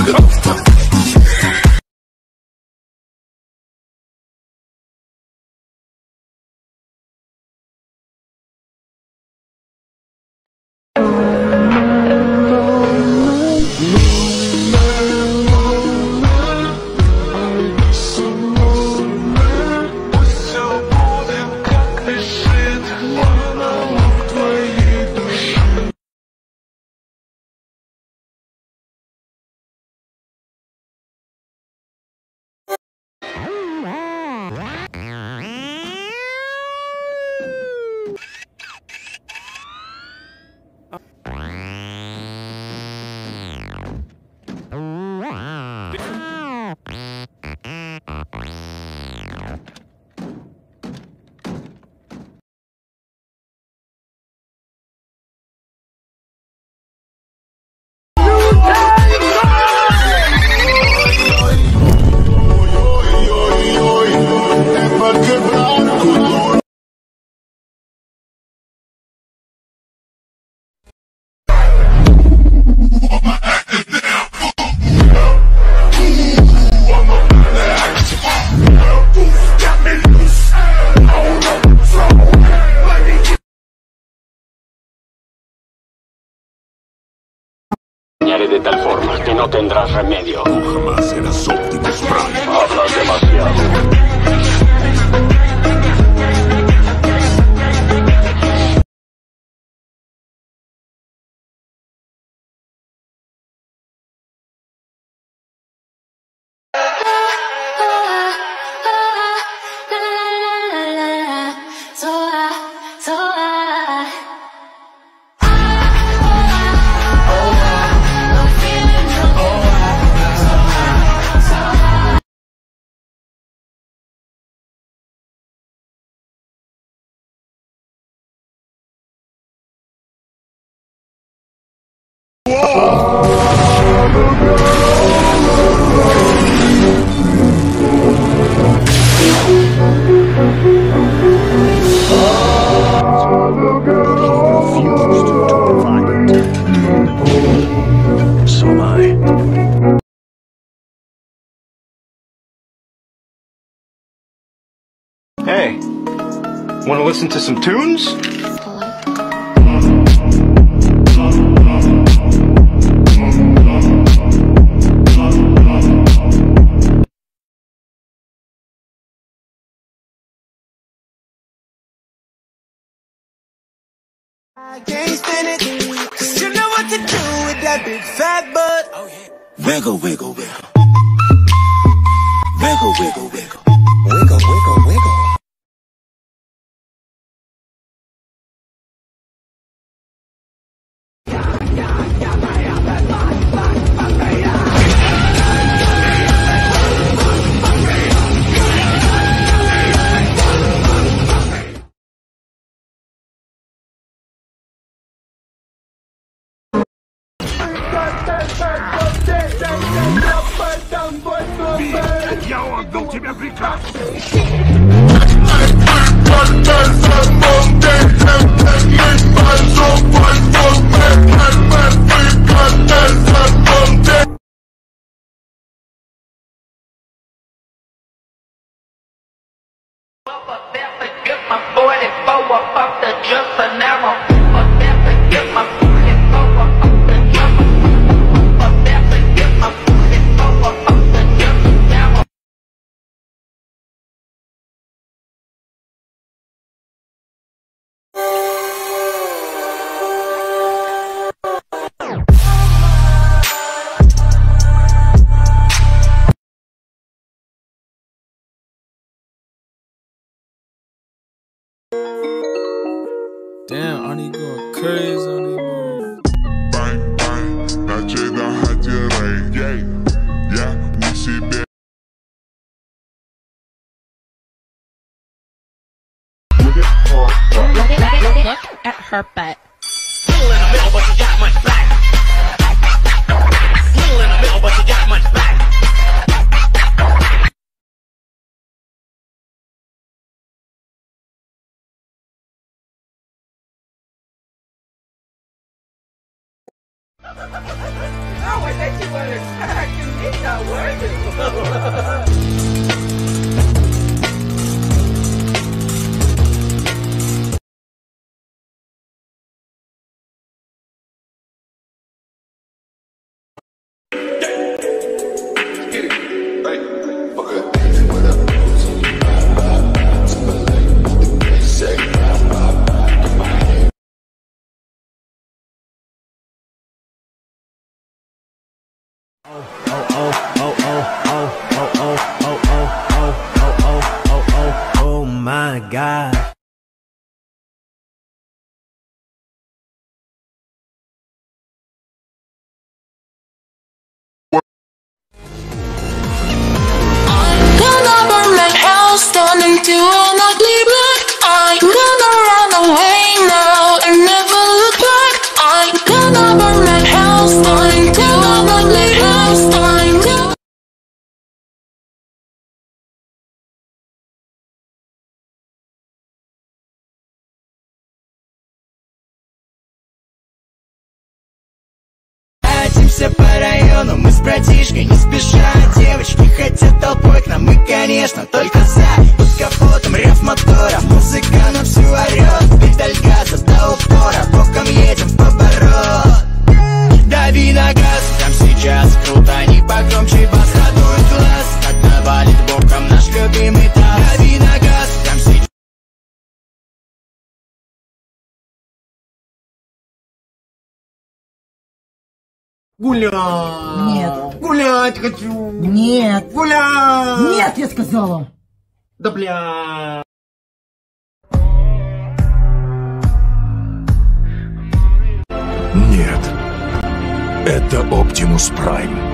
De tal forma que no tendrás remedio. Tú jamás eras Optimus Prime. Hablas demasiado. Hey, wanna listen to some tunes? I can't stand it, 'cause you know what to do with that big fat butt. Oh, yeah. Wiggle, wiggle, wiggle. Wiggle, wiggle, wiggle. Wiggle, wiggle, wiggle. Я отдал тебе приказ. Damn, Arnie going crazy on these moves. Bang, bang, na cię nachodzi rej, jej. Ja musi być. Look at her butt. Little in the middle, but you got much back. Little in the middle, but you got much back. bet you wanna crack and me not working. Oh my God. I'm gonna burn my house down into an ugly black. I'm gonna run away now and never look back. I'm gonna burn my house down into an ugly house. I'm gonna... Катимся по району, мы с братишкой не спеша. Девочки хотят толпой к нам, мы, конечно, только за. Под капотом рев мотора, музыка на всю орёт. Педаль газа до упора, боком едем в поворот. Дави на газ, прям сейчас крутани погромче, бас радует глаз. Когда валит боком наш любимый таз. Дави на газ, прям сейчас. Гулять! Нет. Гулять хочу! Нет. Гулять! Нет, я сказала. Да бля! Нет. Это Оптимус Прайм.